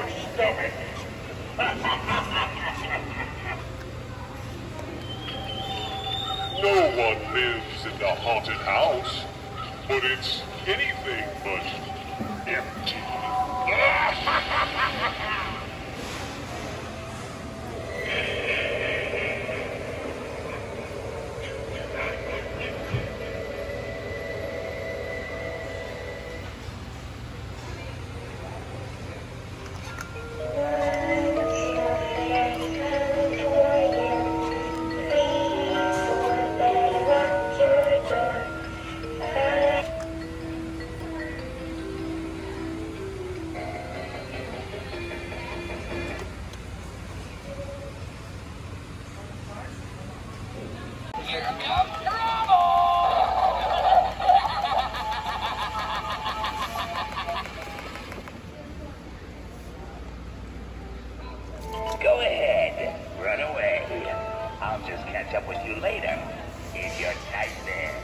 your stomach. No one lives in the haunted house, but it's anything but empty. Go ahead, run away. I'll just catch up with you later, in your nightmare.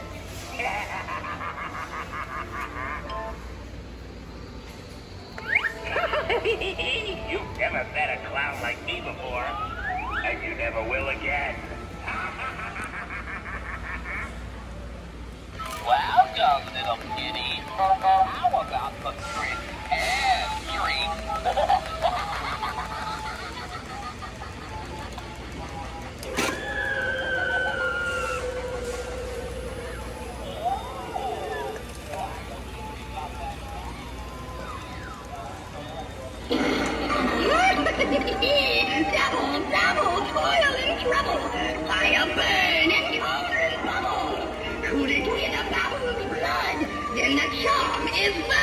You've never met a clown like me before, and you never will again. Welcome, little kitty. How about the trick and treat? Double, double, toil and trouble, fire burn and cauldron bubble. Cool it with a babble's blood, then the charm is